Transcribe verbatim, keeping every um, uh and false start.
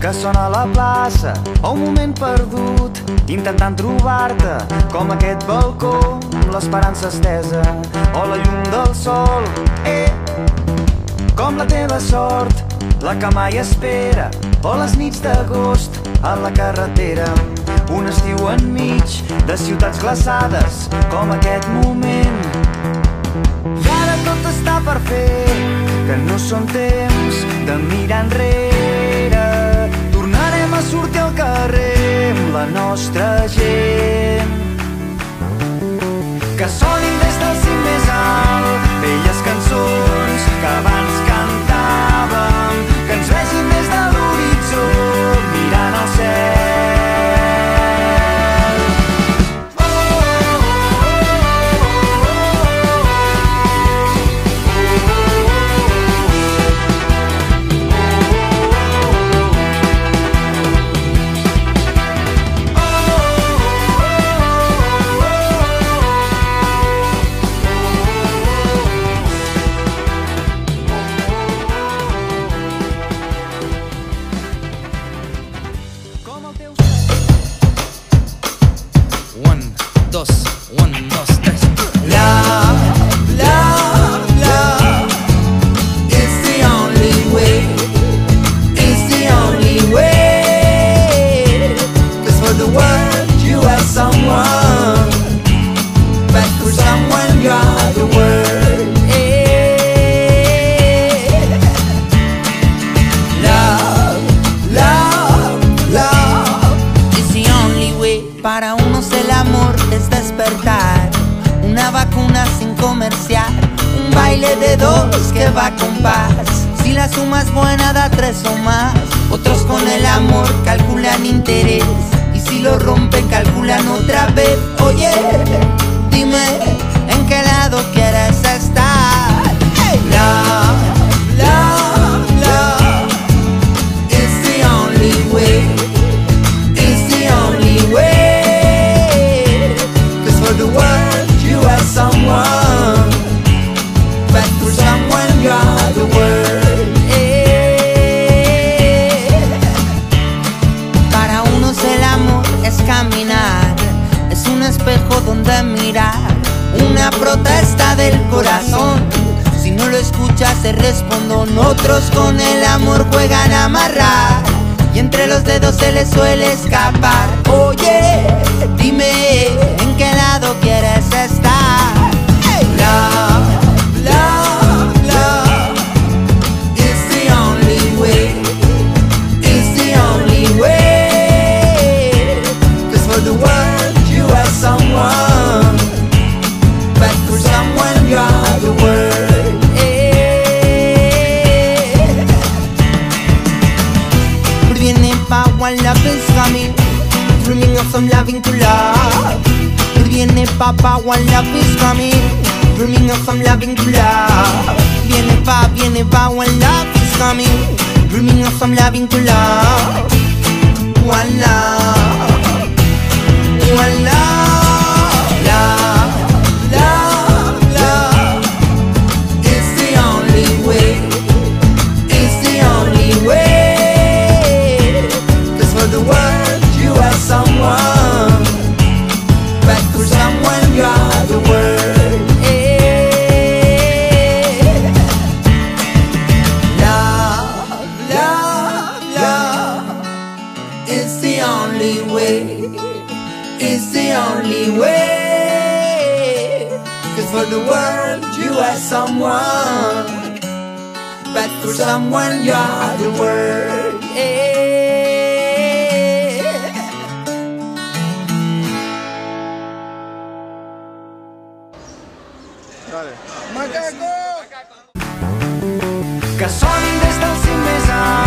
que sona a la plaça o un moment perdut intentant trobar-te, com aquest balcó amb l'esperança estesa o la llum del sol, eh, com la teva sort, la que mai espera, o les nits d'agost a la carretera, un estiu enmig de ciutats glaçades com aquest moment. I ara tot està per fer, que no són temps de mirar enrere. Tornarem a sortir al carrer amb la nostra gent. Que sonin des del cim més alt velles cançons que abans cantàvem, que ens vegin des de l'horitzó mirant al cel. Para unos el amor es despertar, una vacuna sin comercial, un baile de dos que va con paz. Si la suma es buena da tres o más. Otros con el amor calculan interés, y si lo rompen calculan otra vez. Oye, dime en qué lado quieres estar. Hey. Love, love, love is the only way, is the only way. For the world you are someone, but for someone you are the world, eh. Para unos el amor es caminar, es un espejo donde mirar, una protesta del corazón. Si no lo escuchas te respondo. Otros con el amor juegan a amarrar, y entre los dedos se les suele escapar. Oye, dime en qué lado quieres estar. Hey. Love, love, love is the only way, is the only way. 'Cause for the world you are someone, but for someone you are the world, eh. Viene pa' one love is coming, dreaming of some loving to love. Viene pa' one love is coming, dreaming of some loving to love. Viene pa, viene pa' one love is coming, dreaming of some loving to love. One love, one love, love, love, love is the only way, is the only way. 'Cause for the world you are someone, but for someone you are the world, eh. Love, love, love is the only way, is the only way. 'Cause for the world you are someone, but for someone you are the world, eh. Que sonin des del cim més alt